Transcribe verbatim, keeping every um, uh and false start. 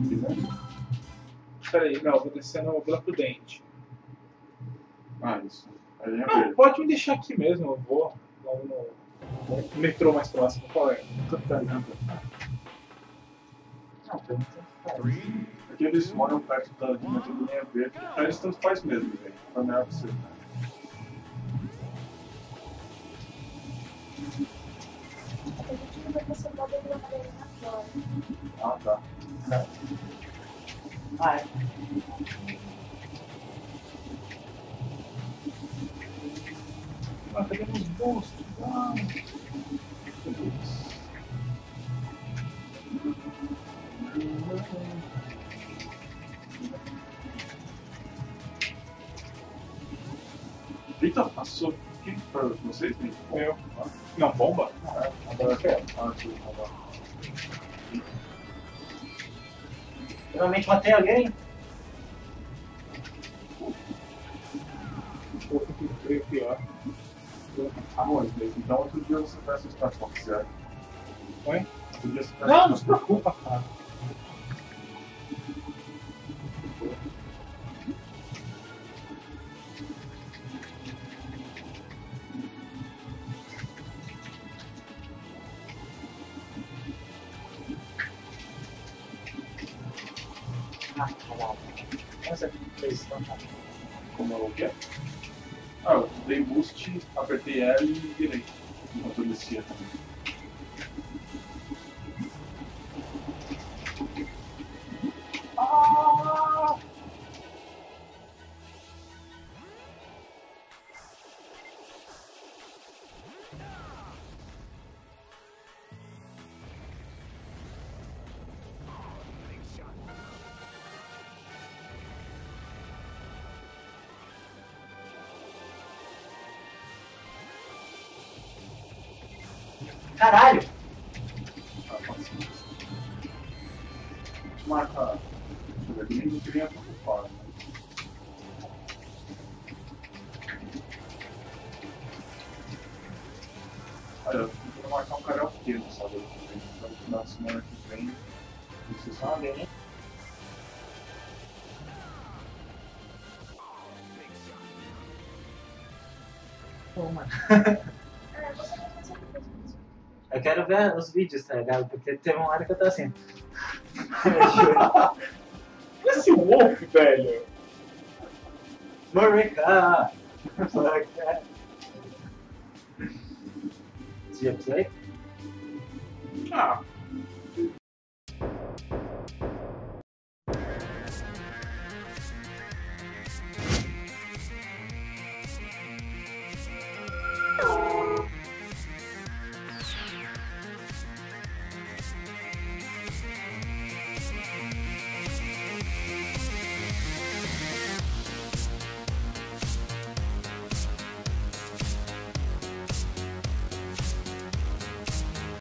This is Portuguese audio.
Peraí, não, vou descer no Vila Prudente. Ah, isso. Aí é Não, verde. pode me deixar aqui mesmo, eu vou logo no, no metrô mais próximo. Qual é? Catarina. Não, pra mim tanto faz. Porque eles moram perto da linha de linha verde. Pra eles tanto faz mesmo, velho. Pra melhor pra você. A gente não vai passar nada de amarelo agora. Ah, tá. Ah, é. Ah, cadê meus bolsos? Ah. Eita, passou. Quem pra vocês? Tem? Eu. Não, bomba? Ah, agora eu quero. Ah, aqui, agora. Finalmente matei alguém? Pô, que freio pior. Ah, bom, então outro dia você vai assustar com o oficial. Oi? Outro dia você vai Não, não se assustar. preocupa, cara. Ah, caralho. Essa fez fantástico. Como é o quê? Ah, eu dei boost, apertei L e virei. Enquanto eu descia também. Ah! Caralho! Ah, pode ser. A gente marca. Deixa eu ver, que nem não queria preocupar, né? Olha, eu vou marcar um karaokê no sábado que vem. Então, no final de semana que vem, não sei se Sabe, né? Pô, mano. É, você vai fazer o que mesmo? Eu quero ver os vídeos, tá ligado? Porque teve uma hora que eu tô assim. Esse Wolf, velho. Morica! Você já precisa aí? Ah,